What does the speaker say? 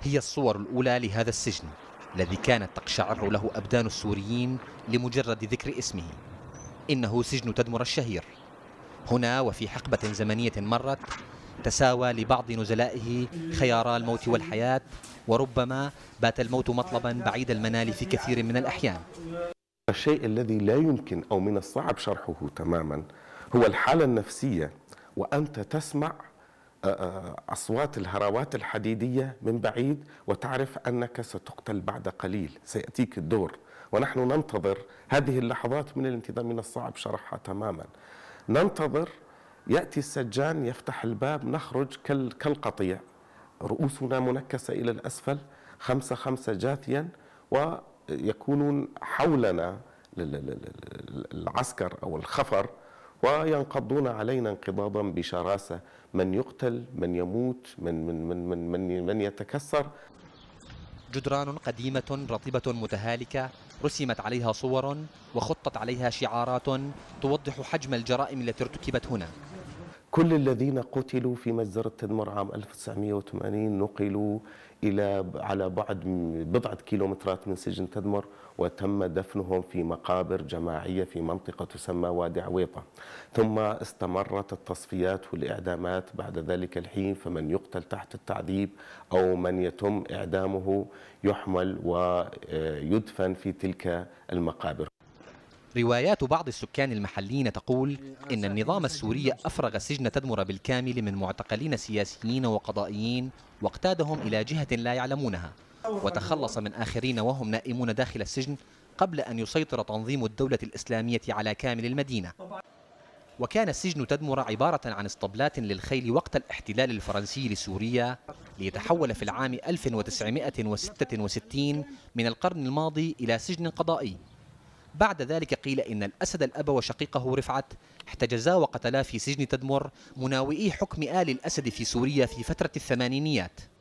هي الصور الأولى لهذا السجن الذي كانت تقشعر له أبدان السوريين لمجرد ذكر اسمه. إنه سجن تدمر الشهير. هنا وفي حقبة زمنية مرت تساوى لبعض نزلائه خيارا الموت والحياة، وربما بات الموت مطلبا بعيد المنال في كثير من الأحيان. الشيء الذي لا يمكن أو من الصعب شرحه تماما هو الحالة النفسية وأنت تسمع أصوات الهراوات الحديدية من بعيد وتعرف أنك ستقتل بعد قليل، سيأتيك الدور، ونحن ننتظر هذه اللحظات من الانتظار. من الصعب شرحها تماما. ننتظر يأتي السجان يفتح الباب، نخرج كالقطيع، رؤوسنا منكسة إلى الأسفل، 5 جاثيا، ويكونون حولنا العسكر أو الخفر وينقضون علينا انقضاضا بشراسة، من يقتل، من يموت، من يتكسر. جدران قديمة رطبة متهالكة رسمت عليها صور وخطت عليها شعارات توضح حجم الجرائم التي ارتكبت هنا. كل الذين قتلوا في مجزرة تدمر عام 1980 نقلوا على بعد بضعة كيلومترات من سجن تدمر، وتم دفنهم في مقابر جماعية في منطقة تسمى وادي عويطة. ثم استمرت التصفيات والإعدامات بعد ذلك الحين، فمن يقتل تحت التعذيب أو من يتم إعدامه يحمل ويدفن في تلك المقابر. روايات بعض السكان المحليين تقول إن النظام السوري أفرغ سجن تدمر بالكامل من معتقلين سياسيين وقضائيين واقتادهم إلى جهة لا يعلمونها، وتخلص من آخرين وهم نائمون داخل السجن قبل أن يسيطر تنظيم الدولة الإسلامية على كامل المدينة. وكان السجن تدمر عبارة عن اسطبلات للخيل وقت الاحتلال الفرنسي لسوريا، ليتحول في العام 1966 من القرن الماضي إلى سجن قضائي. بعد ذلك قيل إن الأسد الأب وشقيقه رفعت احتجزا وقتلا في سجن تدمر مناوئي حكم آل الأسد في سوريا في فترة الثمانينيات.